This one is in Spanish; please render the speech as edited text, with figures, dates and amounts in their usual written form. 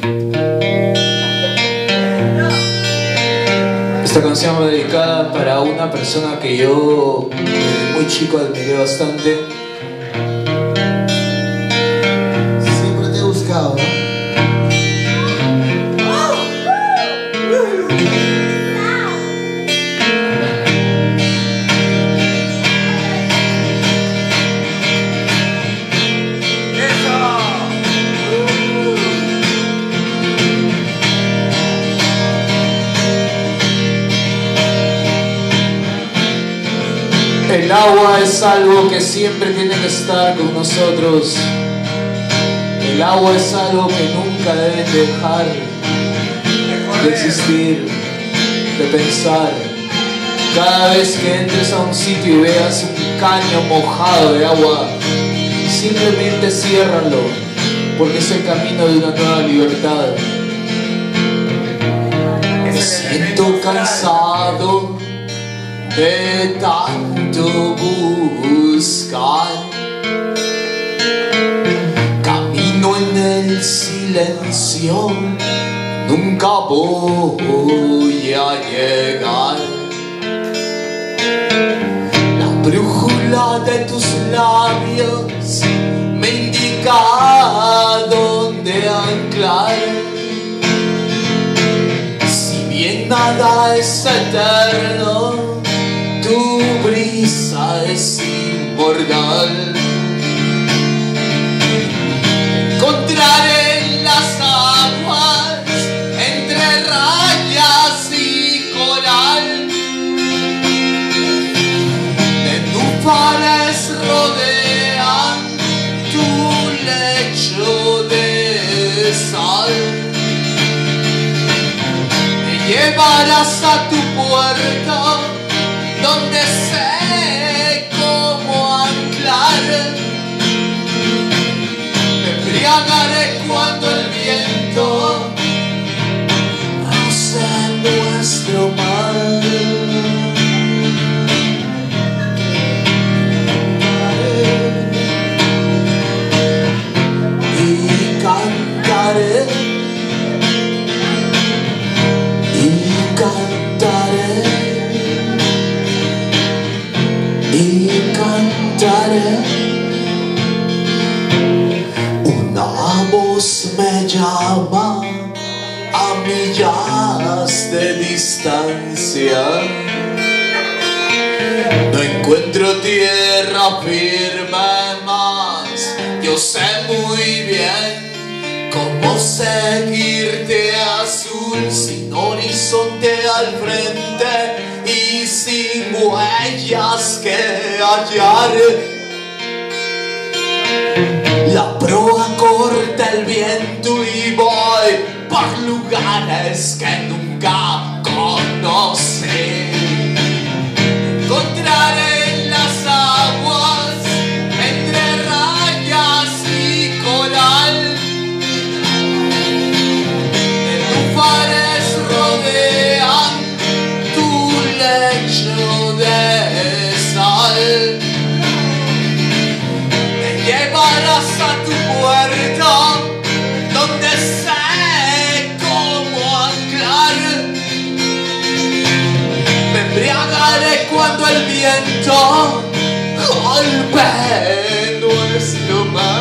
Esta canción va dedicada para una persona que yo desde muy chico admiré bastante. Siempre te he buscado, ¿no? El agua es algo que siempre tiene que estar con nosotros. El agua es algo que nunca debe dejar de existir, de pensar. Cada vez que entres a un sitio y veas un caño mojado de agua, simplemente ciérralo, porque es el camino de una nueva libertad. Me siento cansado de tanto buscar, camino en el silencio, nunca voy a llegar. La brújula de tus labios me indica dónde anclar. Si bien nada es eterno, tu brisa es inmortal. Encontraré en las aguas, entre rayas y coral, nenúfares rodean tu lecho de sal. Me llevarás a tu puerto, donde sé cómo anclar. Me embriagaré cuando el viento roce nuestro mar. Y cantaré, y cantaré, y cantaré. Una voz me llama a millas de distancia. No encuentro tierra firme más. Yo sé muy bien cómo seguirte azul, sin horizonte al frente y sin huellas que hallar. La proa corta el viento y voy por lugares que nunca conocí. Encontraré en las aguas, entre rayas y coral, nenúfares rodean tu lecho de sal. Me llevarás a tu puerto, donde sé cómo anclar. Me embriagaré cuando el viento golpee nuestro mar.